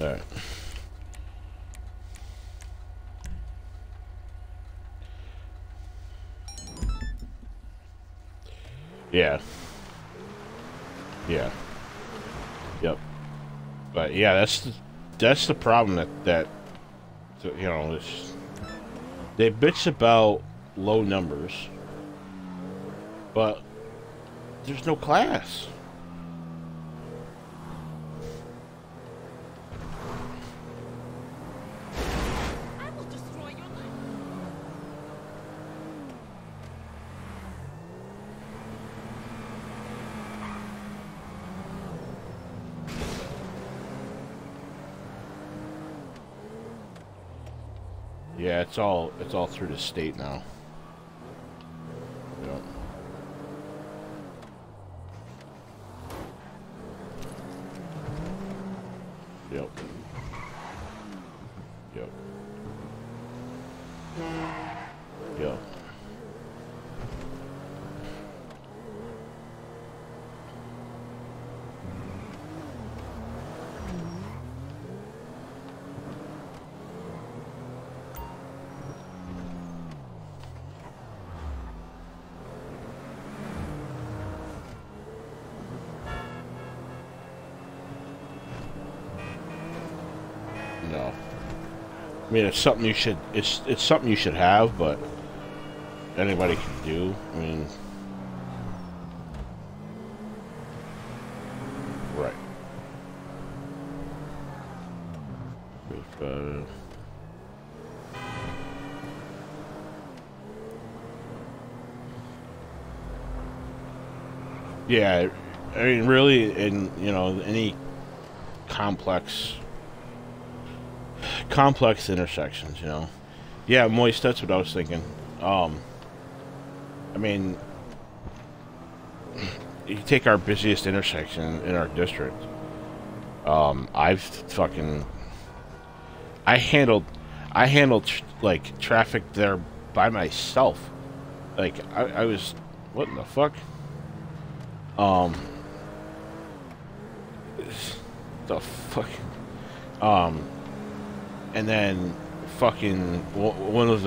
Alright. Yeah. Yeah. Yep. But yeah, that's the problem that you know, they bitch about low numbers, but there's no class. I will destroy your life. Yeah, it's all through the state now. Yep. Yep. Yep. Yep. No. I mean, it's something you should. It's something you should have, but anybody can do. I mean, right. If, yeah, I mean, really, in any complex intersections, Yeah, Moist, that's what I was thinking. I mean, you take our busiest intersection in our district. I handled like traffic there by myself. Like I was, what in the fuck? Um, the fuck? And then fucking one of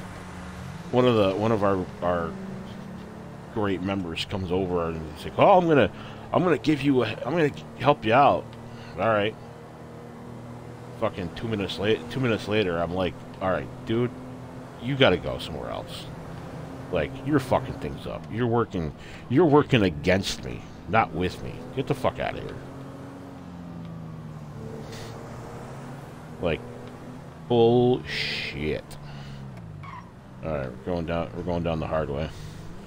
our great members comes over and he's like, "Oh, I'm gonna help you out." All right. Fucking 2 minutes later, I'm like, "All right, dude, you gotta go somewhere else. Like, you're fucking things up. You're working against me, not with me. Get the fuck out of here." Like, bullshit. All right, we're going down the hard way.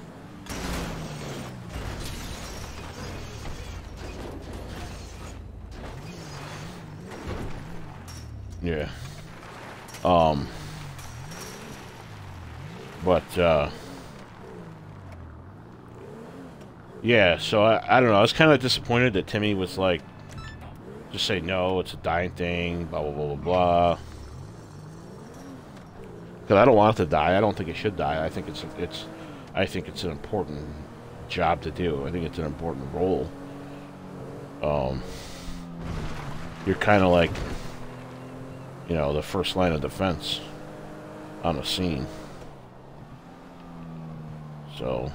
Yeah. But yeah, so I don't know. I was kind of disappointed that Timmy was like, just say no, it's a dying thing, blah blah blah blah blah. Because I don't want it to die. I don't think it should die. I think it's an important job to do. I think it's an important role. You're kind of like, the first line of defense on a scene. So.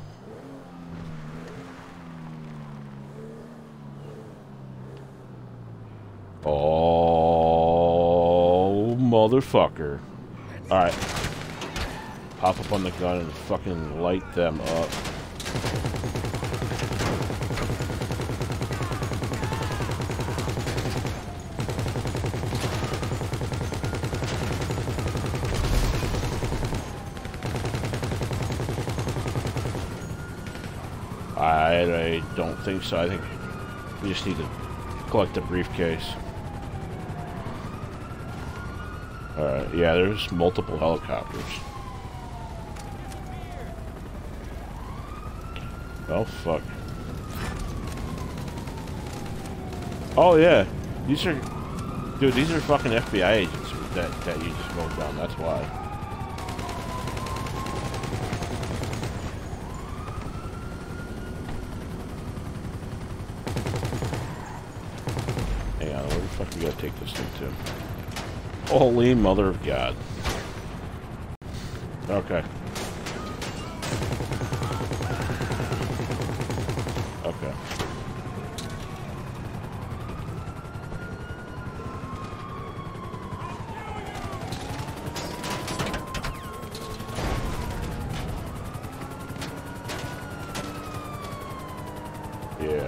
Oh, motherfucker. Alright. Pop up on the gun and fucking light them up. I don't think so. I think we just need to collect the briefcase. Alright, yeah, there's multiple helicopters. Oh, fuck. Oh, yeah. These are fucking FBI agents that you just mowed down. That's why. Hang Yeah, where the fuck we gotta take this thing to? Holy mother of God. Okay. Okay. Yeah.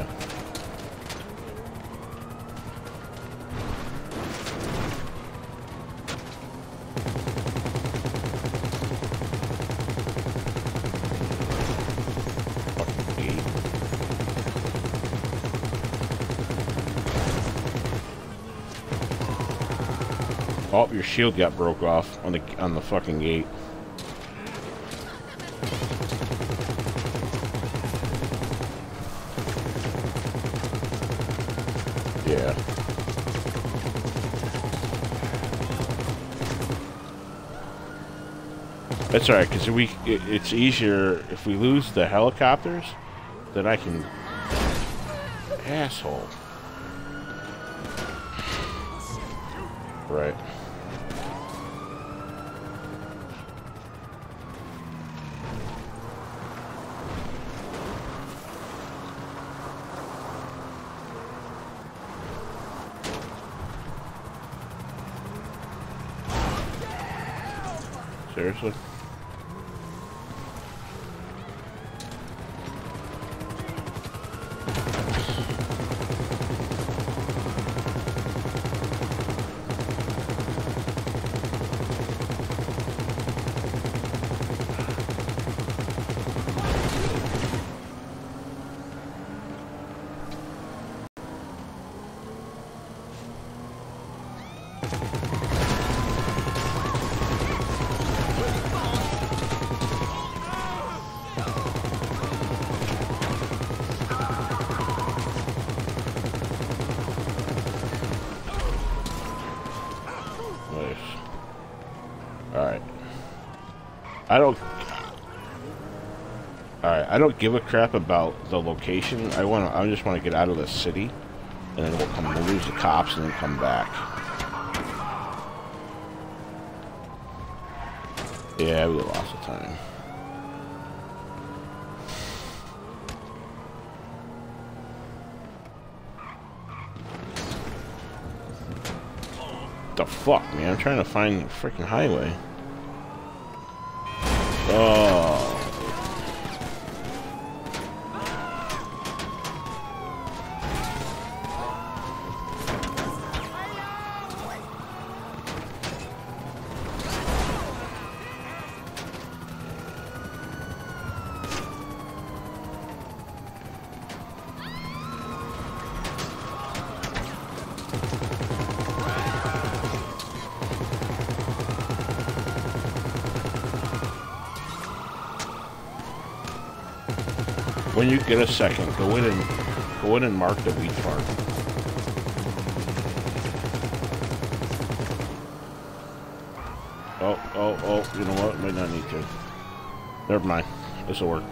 Oh, your shield got broke off on the fucking gate. Yeah. That's alright, because it's easier if we lose the helicopters, then I can... Asshole. Right. Seriously? Alright. I don't give a crap about the location. I just want to get out of the city, and then we'll lose the cops and then come back. Yeah, we lost the time. The fuck, man? I'm trying to find the freaking highway. Oh. When you get a second, go in and mark the wheat farm. Oh, you know what? Might not need to. Never mind. This'll work.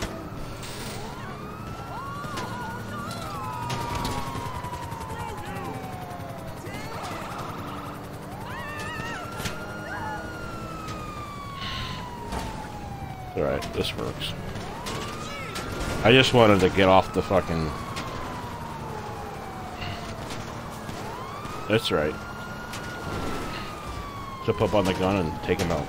Alright, this works. I just wanted to get off the fucking... That's right. Zip up on the gun and take him out.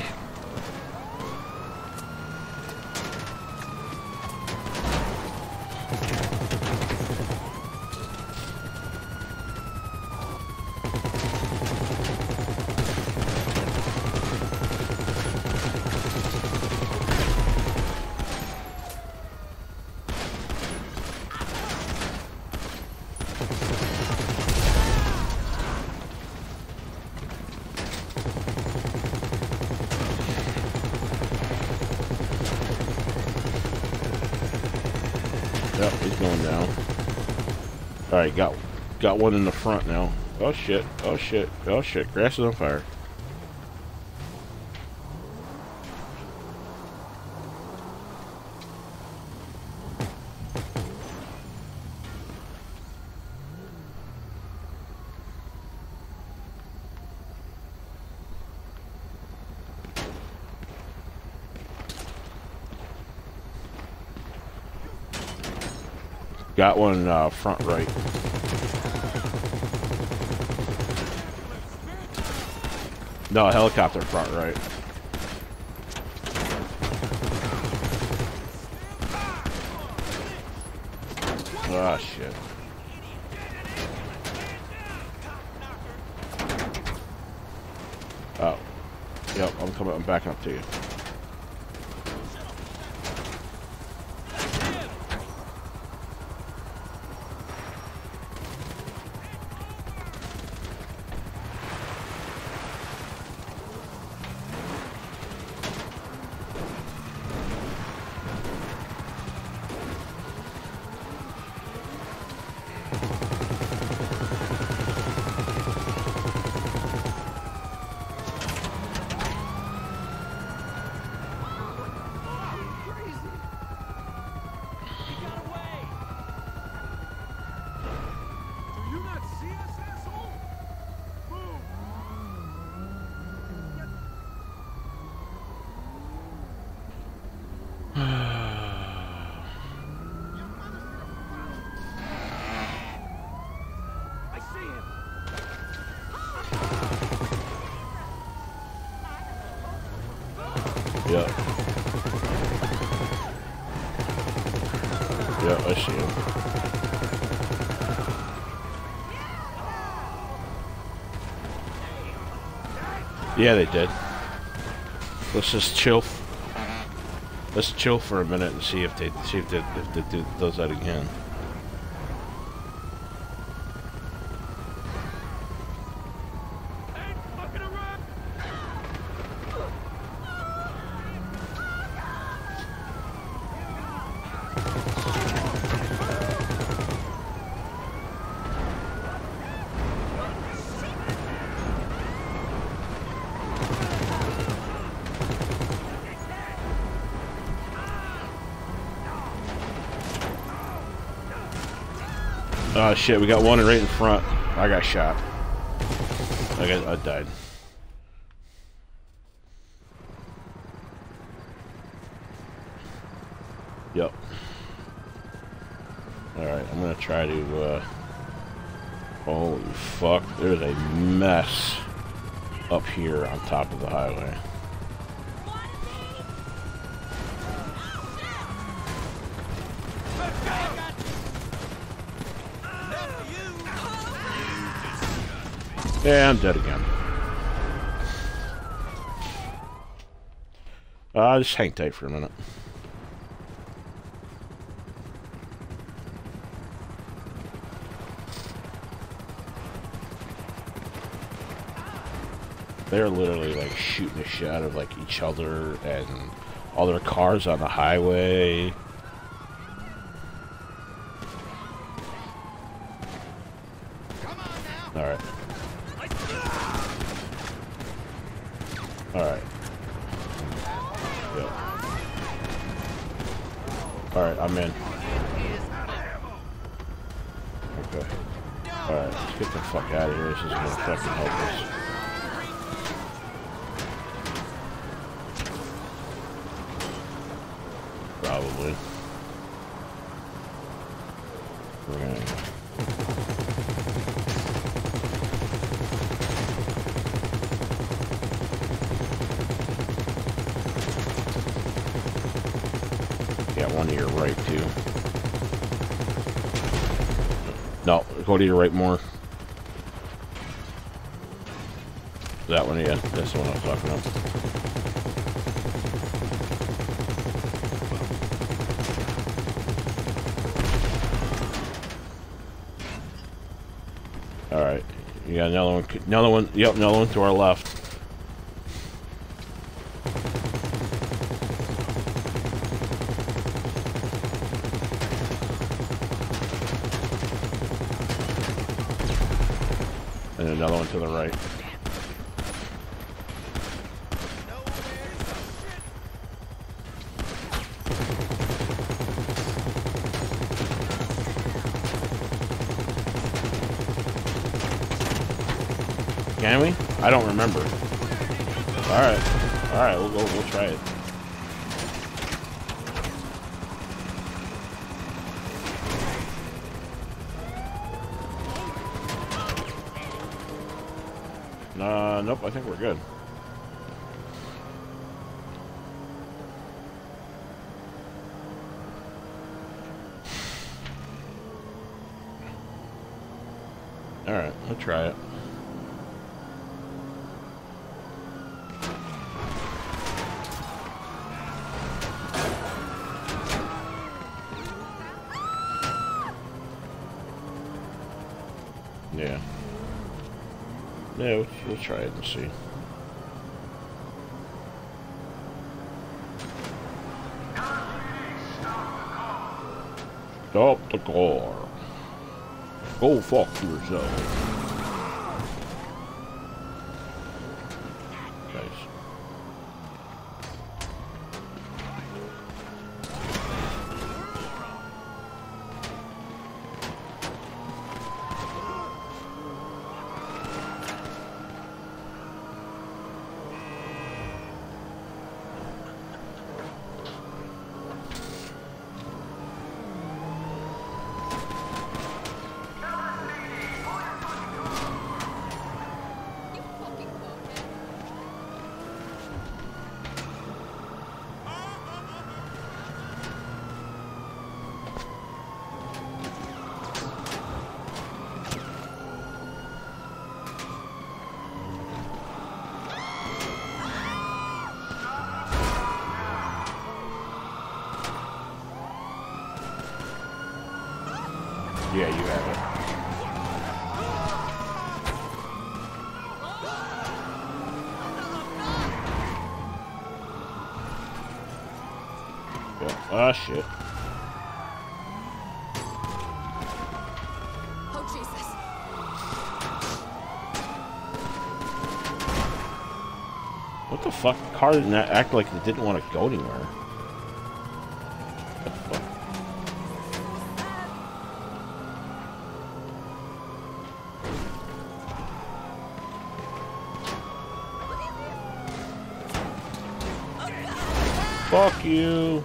Yep, he's going down. Alright, got one in the front now. Oh shit, oh shit, oh shit, grass is on fire. Got one front right. No, helicopter front right. Ah, shit. Oh. Yep, I'm coming. I'm backing up to you. Yeah. Yeah, I see him. Yeah, they did. Let's just chill. Let's chill for a minute and see if they does that again. Oh shit, we got one right in front. I got shot. I died. Yep. Alright, I'm gonna try to, holy fuck, there's a mess up here on top of the highway. Yeah, I'm dead again. Just hang tight for a minute. They're literally like shooting the shit out of like each other and all their cars on the highway. Alright. Alright. Yeah. Alright, I'm in. Okay. Alright, let's get the fuck out of here. This is gonna fucking help us. Probably. We're gonna... Yeah, one to your right, too. No, go to your right more. That one, yeah. That's the one I was talking about. Alright. You got another one, yep, another one to our left. And another one to the right. Can we? I don't remember. Alright. Alright, we'll try it. Nope, I think we're good. Alright, I'll try it. Yeah. Yeah, we'll try it and see. Stop the car. Go fuck yourself. Nice. You fucking bonehead. Yeah, you have it. Yeah. Ah, shit. Oh, Jesus. What the fuck? The car didn't act like it didn't want to go anywhere. What the fuck? Fuck you.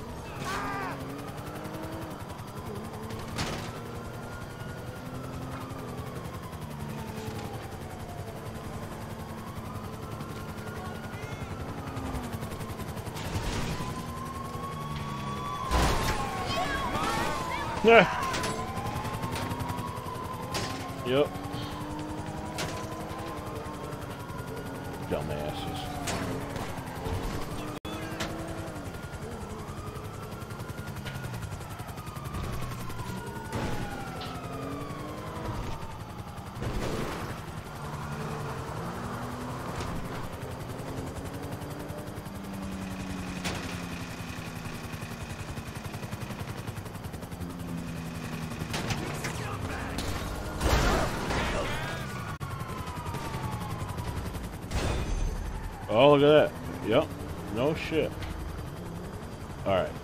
Yeah. Yep. Dumbasses. Oh, look at that. Yep. No shit. Alright.